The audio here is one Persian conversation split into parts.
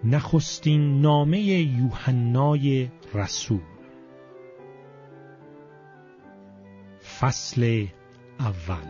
نخستین نامه یوحنای رسول، فصل اول.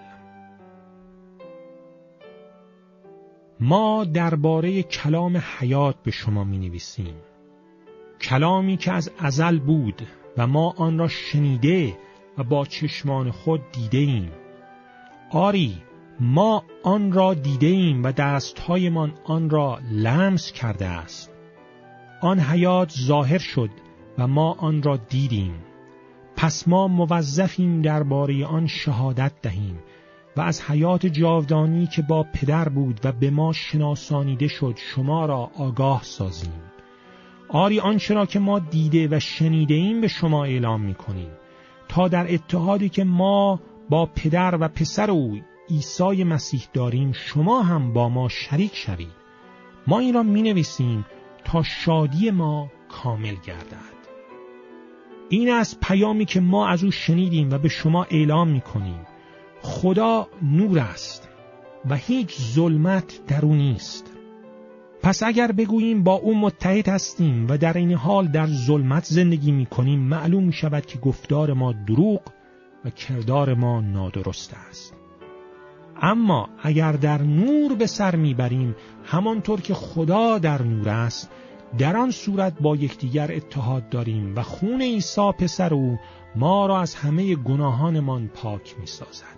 ما درباره کلام حیات به شما می نویسیم، کلامی که از ازل بود و ما آن را شنیده و با چشمان خود دیده ایم. آری، ما آن را دیده ایم و دستهایمان آن را لمس کرده است. آن حیات ظاهر شد و ما آن را دیدیم. پس ما موظفیم درباره آن شهادت دهیم و از حیات جاودانی که با پدر بود و به ما شناسانیده شد شما را آگاه سازیم. آری، آنچه را که ما دیده و شنیده ایم به شما اعلام می‌کنیم، تا در اتحادی که ما با پدر و پسر او عیسی مسیح داریم شما هم با ما شریک شوید. ما این را می‌نویسیم تا شادی ما کامل گردد. این است پیامی که ما از او شنیدیم و به شما اعلام می‌کنیم. خدا نور است و هیچ ظلمت در او نیست. پس اگر بگوییم با او متحد هستیم و در این حال در ظلمت زندگی می‌کنیم، معلوم می‌شود که گفتار ما دروغ و کردار ما نادرست است. اما اگر در نور به سر میبریم همانطور که خدا در نور است، در آن صورت با یکدیگر اتحاد داریم و خون عیسی پسر او ما را از همه گناهانمان پاک می‌سازد.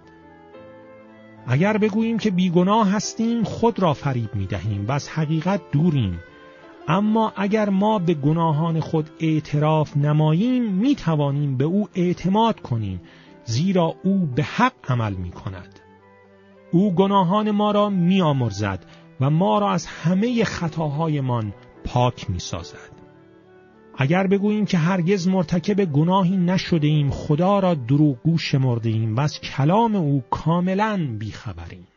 اگر بگوییم که بیگناه هستیم خود را فریب می‌دهیم و از حقیقت دوریم. اما اگر ما به گناهان خود اعتراف نماییم می‌توانیم به او اعتماد کنیم، زیرا او به حق عمل می‌کند. او گناهان ما را می‌آمرزد و ما را از همه خطاهایمان پاک می‌سازد. اگر بگوییم که هرگز مرتکب گناهی نشده ایم، خدا را دروغگو شمرده ایم و از کلام او کاملاً بیخبریم.